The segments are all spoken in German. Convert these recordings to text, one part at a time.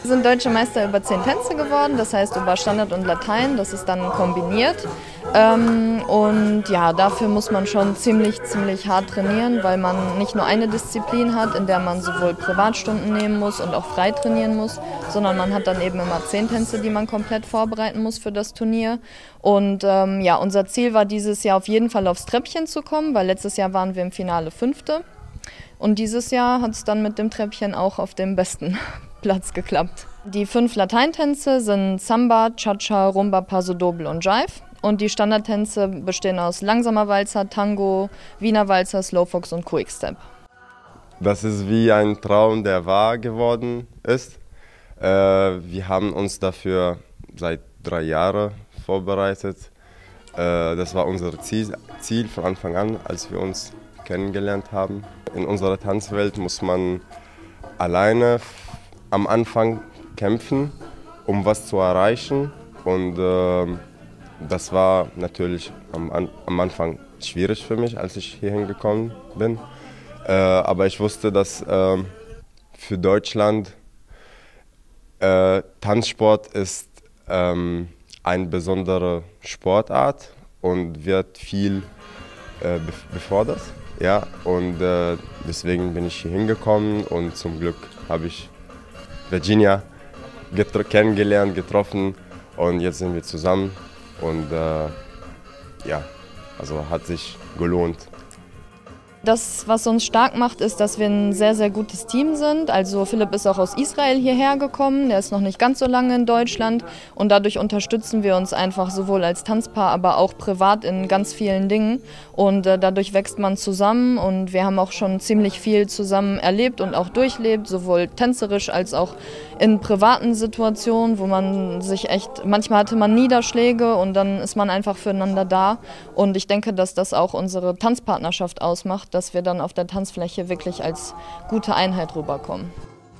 Wir sind Deutsche Meister über 10 Tänze geworden, das heißt über Standard und Latein, das ist dann kombiniert. Und ja, dafür muss man schon ziemlich hart trainieren, weil man nicht nur eine Disziplin hat, in der man sowohl Privatstunden nehmen muss und auch frei trainieren muss, sondern man hat dann eben immer 10 Tänze, die man komplett vorbereiten muss für das Turnier. Und ja, unser Ziel war dieses Jahr auf jeden Fall aufs Treppchen zu kommen, weil letztes Jahr waren wir im Finale 5. Und dieses Jahr hat es dann mit dem Treppchen auch auf dem besten Platz geklappt. Die 5 Lateintänze sind Samba, Cha-Cha, Rumba, Paso Doble und Jive. Und die Standardtänze bestehen aus langsamer Walzer, Tango, Wiener Walzer, Slowfox und Quickstep. Das ist wie ein Traum, der wahr geworden ist. Wir haben uns dafür seit 3 Jahren vorbereitet. Das war unser Ziel von Anfang an, als wir uns kennengelernt haben. In unserer Tanzwelt muss man alleine am Anfang kämpfen, um was zu erreichen. Und das war natürlich am Anfang schwierig für mich, als ich hierhin gekommen bin. Aber ich wusste, dass für Deutschland Tanzsport ist eine besondere Sportart und wird viel befördert. Ja, und deswegen bin ich hier hingekommen und zum Glück habe ich Virginia kennengelernt, getroffen und jetzt sind wir zusammen und ja, also hat sich gelohnt. Das, was uns stark macht, ist, dass wir ein sehr gutes Team sind. Also Philipp ist auch aus Israel hierher gekommen, der ist noch nicht ganz so lange in Deutschland und dadurch unterstützen wir uns einfach sowohl als Tanzpaar, aber auch privat in ganz vielen Dingen und dadurch wächst man zusammen und wir haben auch schon ziemlich viel zusammen erlebt und auch durchlebt, sowohl tänzerisch als auch in privaten Situationen, wo man sich echt, manchmal hatte man Niederschläge und dann ist man einfach füreinander da und ich denke, dass das auch unsere Tanzpartnerschaft ausmacht, dass wir dann auf der Tanzfläche wirklich als gute Einheit rüberkommen.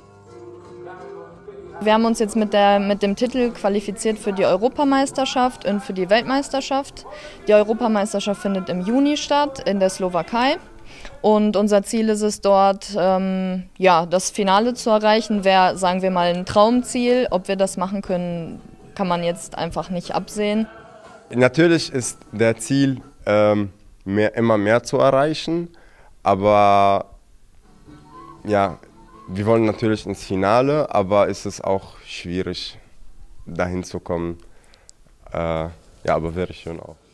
Wir haben uns jetzt mit dem Titel qualifiziert für die Europameisterschaft und für die Weltmeisterschaft. Die Europameisterschaft findet im Juni statt in der Slowakei. Und unser Ziel ist es dort, ja, das Finale zu erreichen, wäre, sagen wir mal, ein Traumziel. Ob wir das machen können, kann man jetzt einfach nicht absehen. Natürlich ist der Ziel, immer mehr zu erreichen, aber ja, wir wollen natürlich ins Finale, aber es ist auch schwierig, dahin zu kommen. Ja, aber wäre schön auch.